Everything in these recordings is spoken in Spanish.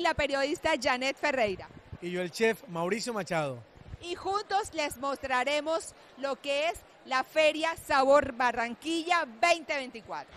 la periodista Janet Ferreira. Y yo el chef Mauricio Machado. Y juntos les mostraremos lo que es la Feria Sabor Barranquilla 2024.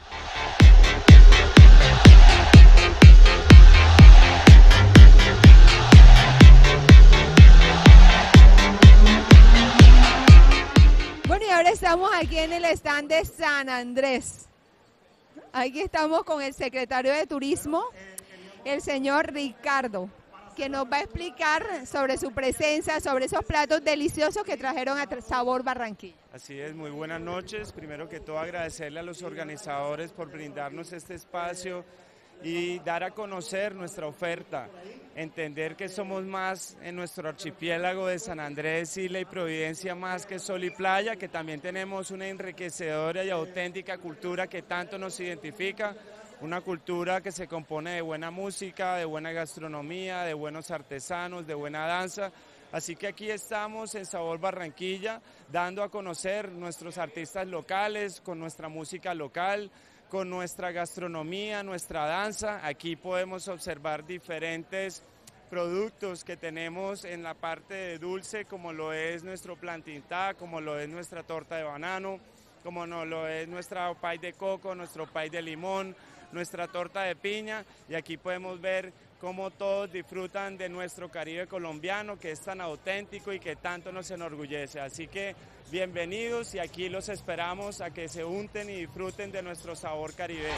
Bueno, y ahora estamos aquí en el stand de San Andrés. Aquí estamos con el secretario de Turismo, el señor Ricardo, que nos va a explicar sobre su presencia, sobre esos platos deliciosos que trajeron a Sabor Barranquilla. Así es, muy buenas noches. Primero que todo agradecerle a los organizadores por brindarnos este espacio y dar a conocer nuestra oferta, entender que somos más en nuestro archipiélago de San Andrés, Isla y Providencia, más que sol y playa, que también tenemos una enriquecedora y auténtica cultura que tanto nos identifica, una cultura que se compone de buena música, de buena gastronomía, de buenos artesanos, de buena danza. Así que aquí estamos en Sabor Barranquilla, dando a conocer nuestros artistas locales, con nuestra música local, con nuestra gastronomía, nuestra danza. Aquí podemos observar diferentes productos que tenemos en la parte de dulce, como lo es nuestro plantintá, como lo es nuestra torta de banano, como no lo es nuestra pay de coco, nuestro pay de limón, nuestra torta de piña, y aquí podemos ver cómo todos disfrutan de nuestro Caribe colombiano, que es tan auténtico y que tanto nos enorgullece. Así que bienvenidos y aquí los esperamos a que se unten y disfruten de nuestro sabor caribeño.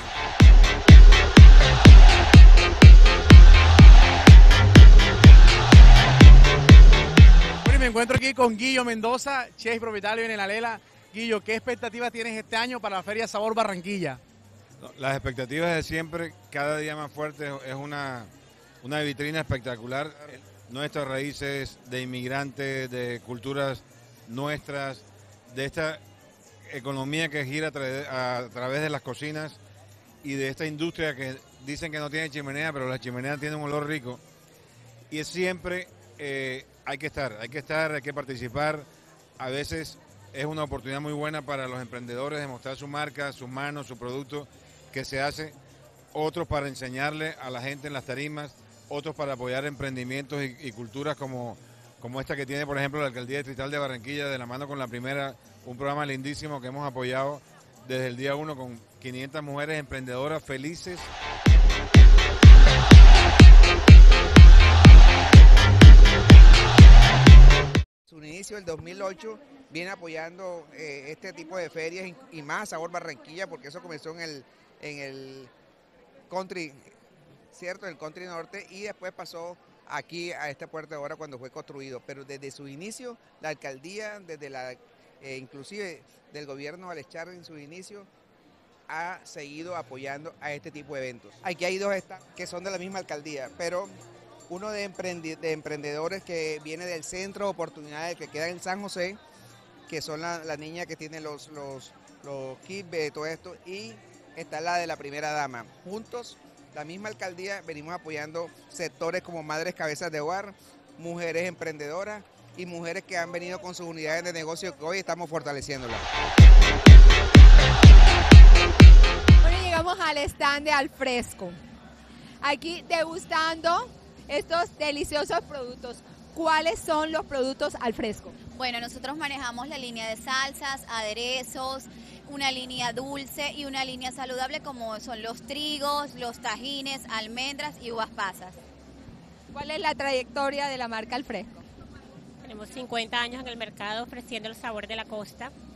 Bueno, y me encuentro aquí con Guillo Mendoza, chef y propietario en el Alela. Guillo, ¿qué expectativas tienes este año para la Feria Sabor Barranquilla? Las expectativas de siempre, cada día más fuerte, es una vitrina espectacular. Nuestras raíces de inmigrantes, de culturas nuestras, de esta economía que gira a través de las cocinas y de esta industria que dicen que no tiene chimenea, pero la chimenea tiene un olor rico. Y es siempre hay que estar, hay que participar. A veces es una oportunidad muy buena para los emprendedores de mostrar su marca, sus manos, su producto que se hace, otros para enseñarle a la gente en las tarimas, otros para apoyar emprendimientos y culturas como esta que tiene, por ejemplo, la Alcaldía Distrital de Barranquilla, de la mano con La Primera, un programa lindísimo que hemos apoyado desde el día 1 con 500 mujeres emprendedoras felices. Su inicio el 2008 viene apoyando este tipo de ferias y más Sabor Barranquilla, porque eso comenzó en el country, ¿cierto? En el country norte, y después pasó aquí a este puerto de ahora cuando fue construido. Pero desde su inicio, la alcaldía, inclusive del gobierno al echar en su inicio, ha seguido apoyando a este tipo de eventos. Aquí hay dos que son de la misma alcaldía, pero uno de emprendedores que viene del Centro de Oportunidades que queda en San José, que son la niña que tiene los kits de todo esto, y está la de la primera dama. Juntos, la misma alcaldía, venimos apoyando sectores como madres cabezas de hogar, mujeres emprendedoras y mujeres que han venido con sus unidades de negocio que hoy estamos fortaleciéndolas. Bueno, llegamos al stand de Alfresco. Aquí degustando estos deliciosos productos. ¿Cuáles son los productos Alfresco? Bueno, nosotros manejamos la línea de salsas, aderezos, una línea dulce y una línea saludable como son los trigos, los tajines, almendras y uvas pasas. ¿Cuál es la trayectoria de la marca Alfresco? Tenemos 50 años en el mercado ofreciendo el sabor de la costa.